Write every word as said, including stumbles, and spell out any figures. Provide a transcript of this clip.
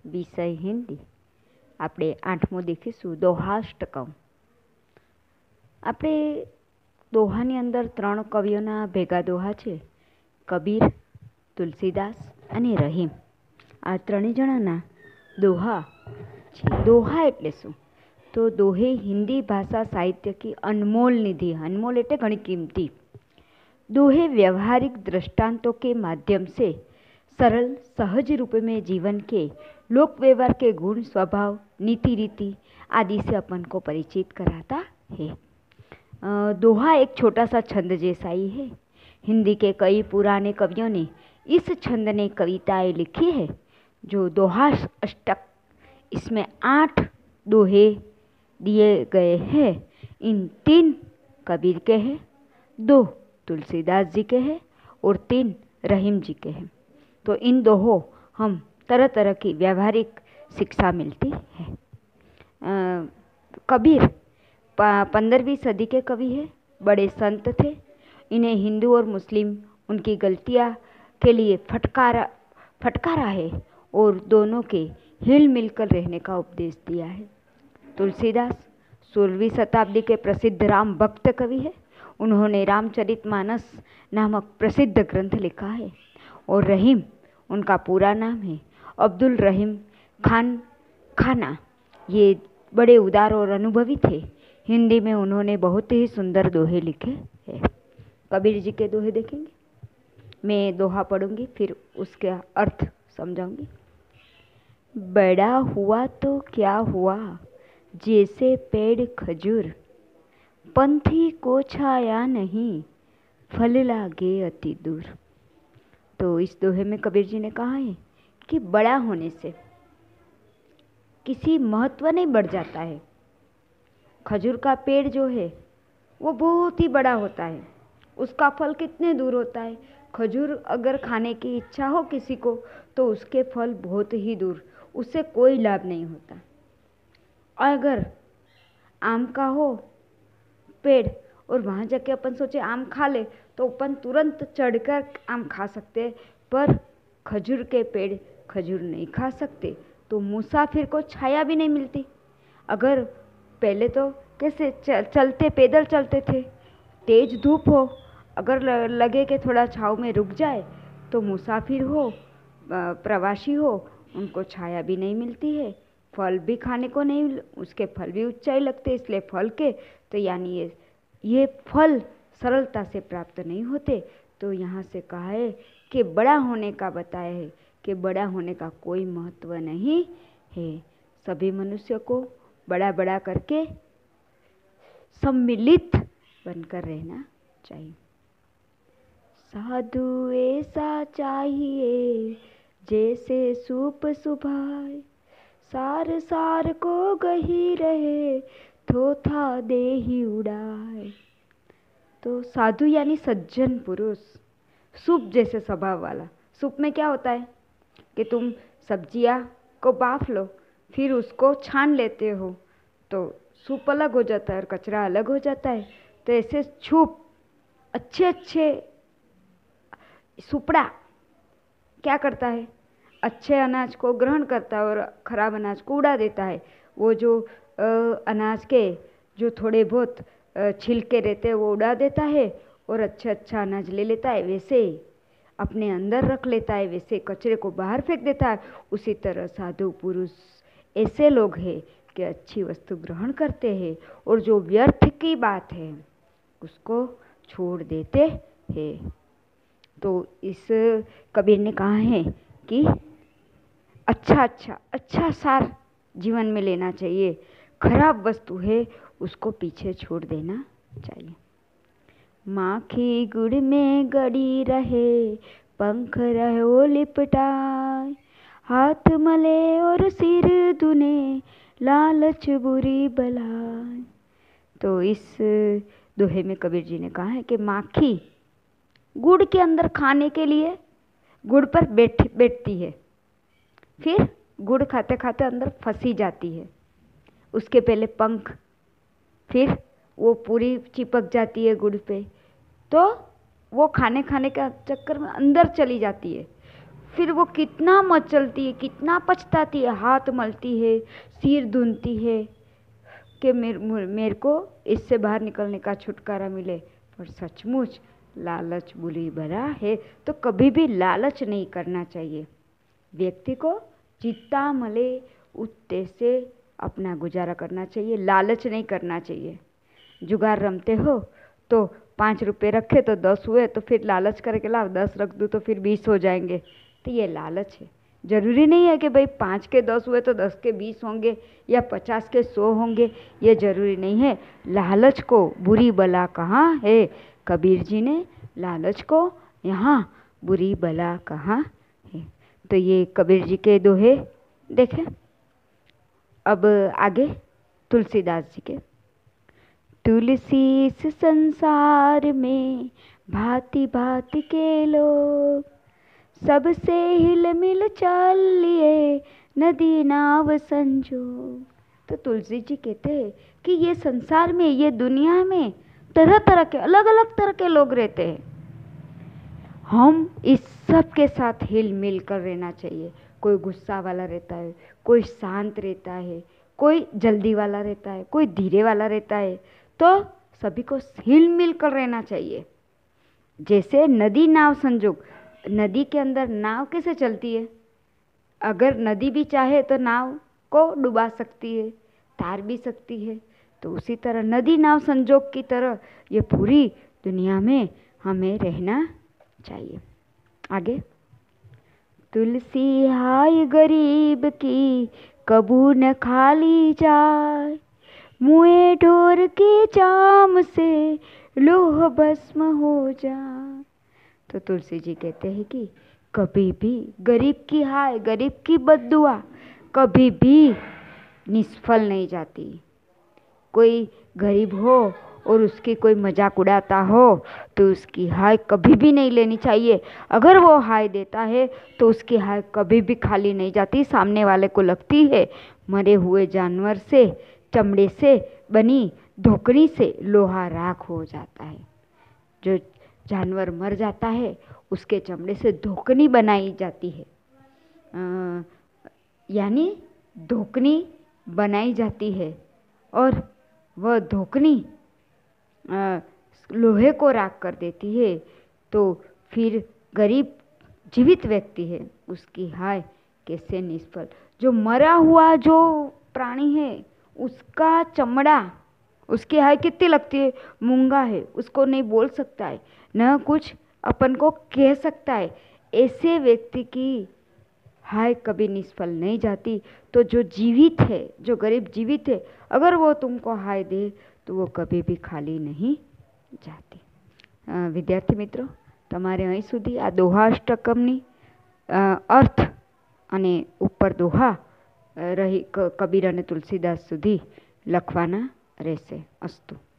વિષય હિન્દી. આપણે આઠમો દેખીશું દોહાષ્ટકમ. આપણે દોહાની અંદર ત્રણ કવિઓના ભેગા દોહા છે, કબીર, તુલસીદાસ અને રહીમ. આ ત્રણેય જણાના દોહા છે. દોહા એટલે શું? તો દોહે हिंदी भाषा साहित्य की अनमोल निधि. अनमोल એટલે ઘણી કિંમતી. दोहे व्यवहारिक दृष्टांतों के माध्यम से सरल सहज रूप में जीवन के लोक व्यवहार के गुण, स्वभाव, नीति रीति आदि से अपन को परिचित कराता है. दोहा एक छोटा सा छंद जैसा ही है. हिंदी के कई पुराने कवियों ने इस छंद ने कविताएं लिखी है, जो दोहा अष्टक. इसमें आठ दोहे दिए गए हैं. इन तीन कबीर के हैं, दो तुलसीदास जी के हैं और तीन रहीम जी के हैं. तो इन दोहों हम तरह तरह की व्यावहारिक शिक्षा मिलती है. आ, कबीर पंद्रहवीं सदी के कवि है, बड़े संत थे. इन्हें हिंदू और मुस्लिम उनकी गलतियाँ के लिए फटकारा फटकारा है और दोनों के हिल मिलकर रहने का उपदेश दिया है. तुलसीदास सोलहवीं शताब्दी के प्रसिद्ध राम भक्त कवि है. उन्होंने रामचरितमानस नामक प्रसिद्ध ग्रंथ लिखा है. और रहीम उनका पूरा नाम है अब्दुल रहीम खान खाना. ये बड़े उदार और अनुभवी थे. हिंदी में उन्होंने बहुत ही सुंदर दोहे लिखे हैं. कबीर जी के दोहे देखेंगे. मैं दोहा पढ़ूंगी, फिर उसका अर्थ समझाऊंगी. बड़ा हुआ तो क्या हुआ, जैसे पेड़ खजूर, पंथी को छाया नहीं, फल लागे अति दूर. तो इस दोहे में कबीर जी ने कहा है कि बड़ा होने से किसी महत्व नहीं बढ़ जाता है. खजूर का पेड़ जो है वो बहुत ही बड़ा होता है, उसका फल कितने दूर होता है. खजूर अगर खाने की इच्छा हो किसी को तो उसके फल बहुत ही दूर, उससे कोई लाभ नहीं होता. अगर आम का हो पेड़ और वहाँ जाके अपन सोचे आम खा ले तो अपन तुरंत चढ़कर आम खा सकते, पर खजूर के पेड़ खजूर नहीं खा सकते. तो मुसाफिर को छाया भी नहीं मिलती. अगर पहले तो कैसे चल, चलते पैदल चलते थे, तेज धूप हो, अगर लगे कि थोड़ा छाँव में रुक जाए तो मुसाफिर हो, प्रवासी हो, उनको छाया भी नहीं मिलती है, फल भी खाने को नहीं, उसके फल भी ऊंचाई लगते, इसलिए फल के तो यानी ये ये फल सरलता से प्राप्त नहीं होते. तो यहाँ से कहा है कि बड़ा होने का बताया है कि बड़ा होने का कोई महत्व नहीं है. सभी मनुष्य को बड़ा बड़ा करके सम्मिलित बनकर रहना चाहिए. साधु ऐसा चाहिए जैसे सूप सुभाए, सार सार को गही रहे, थोथा दे ही उड़ाए. तो साधु यानी सज्जन पुरुष, सूप जैसे स्वभाव वाला. सूप में क्या होता है कि तुम सब्जियां को बाफ लो, फिर उसको छान लेते हो तो सूप अलग हो जाता है और कचरा अलग हो जाता है. तो ऐसे सूप अच्छे अच्छे सुपड़ा क्या करता है, अच्छे अनाज को ग्रहण करता है और खराब अनाज को उड़ा देता है. वो जो आ, अनाज के जो थोड़े बहुत छिलके रहते हैं वो उड़ा देता है और अच्छा अच्छा अनाज ले लेता है, वैसे अपने अंदर रख लेता है, वैसे कचरे को बाहर फेंक देता है. उसी तरह साधु पुरुष ऐसे लोग हैं कि अच्छी वस्तु ग्रहण करते हैं और जो व्यर्थ की बात है उसको छोड़ देते हैं. तो इस कबीर ने कहा है कि अच्छा अच्छा अच्छा सार जीवन में लेना चाहिए, खराब वस्तु है उसको पीछे छोड़ देना चाहिए. माखी गुड़ में गड़ी रहे, पंख रहो लिपटाए, हाथ मले और सिर धुने, लालच बुरी बलाए. तो इस दोहे में कबीर जी ने कहा है कि माखी गुड़ के अंदर खाने के लिए गुड़ पर बैठ बैठती है, फिर गुड़ खाते खाते अंदर फंसी जाती है. उसके पहले पंख, फिर वो पूरी चिपक जाती है गुड़ पे, तो वो खाने खाने का चक्कर में अंदर चली जाती है. फिर वो कितना मचलती है, कितना पछताती है, हाथ मलती है, सिर धुनती है कि मेरे मेरे को इससे बाहर निकलने का छुटकारा मिले। पर सचमुच लालच बुरी बला है, तो कभी भी लालच नहीं करना चाहिए। व्यक्ति को जितना मले उतने से अपना गुजारा करना चाहिए, लालच नहीं करना चाहिए। जुगार रमते हो तो पाँच रुपये रखे तो दस हुए, तो फिर लालच करके लाओ दस रख दूँ तो फिर बीस हो जाएंगे, तो ये लालच है। जरूरी नहीं है कि भाई पाँच के दस हुए तो दस के बीस होंगे या पचास के सौ होंगे, ये जरूरी नहीं है। लालच को बुरी बला कहा है, कबीर जी ने लालच को यहाँ बुरी बला कहा है। तो ये कबीर जी के दोहे देखें। अब आगे तुलसीदास जी के। तुलसी इस संसार में भांति भांति के लोग, सबसे हिल मिल चल लिए नदी नाव संजोग। तो तुलसी जी कहते हैं कि ये संसार में, ये दुनिया में तरह तरह के, अलग अलग तरह के लोग रहते हैं। हम इस सब के साथ हिल मिल कर रहना चाहिए। कोई गुस्सा वाला रहता है, कोई शांत रहता है, कोई जल्दी वाला रहता है, कोई धीरे वाला रहता है, तो सभी को हिल मिल कर रहना चाहिए। जैसे नदी नाव संजोग, नदी के अंदर नाव कैसे चलती है, अगर नदी भी चाहे तो नाव को डुबा सकती है, तार भी सकती है। तो उसी तरह नदी नाव संजोग की तरह ये पूरी दुनिया में हमें रहना चाहिए। आगे। तुलसी हाय गरीब की कबू न खाली जाए, मुए ढोर के जाम से लोह भस्म हो जाए। तो तुलसी जी कहते हैं कि कभी भी गरीब की हाय, गरीब की बद्दुआ कभी भी निष्फल नहीं जाती। कोई गरीब हो और उसकी कोई मजाक उड़ाता हो तो उसकी हाय कभी भी नहीं लेनी चाहिए। अगर वो हाय देता है तो उसकी हाय कभी भी खाली नहीं जाती। सामने वाले को लगती है मरे हुए जानवर से, चमड़े से बनी धोकनी से लोहा राख हो जाता है। जो जानवर मर जाता है उसके चमड़े से धोकनी बनाई जाती है, यानी धोकनी बनाई जाती है, और वह धोकनी लोहे को राख कर देती है। तो फिर गरीब जीवित व्यक्ति है, उसकी हाय कैसे निष्फल। जो मरा हुआ जो प्राणी है उसका चमड़ा, उसकी हाय कितनी लगती है, मूंगा है, उसको नहीं बोल सकता है, न कुछ अपन को कह सकता है। ऐसे व्यक्ति की हाय कभी निष्फल नहीं जाती। तो जो जीवित है, जो गरीब जीवित है, अगर वो तुमको हाय दे तो वो कभी भी खाली नहीं जाती। विद्यार्थी मित्रों, તમારે અહીં સુધી આ દોહા અષ્ટકમની અર્થ અને ઉપર દોહા રહી કબીર અને તુલસીદાસ સુધી લખવાના રહેશે. અસ્તુ.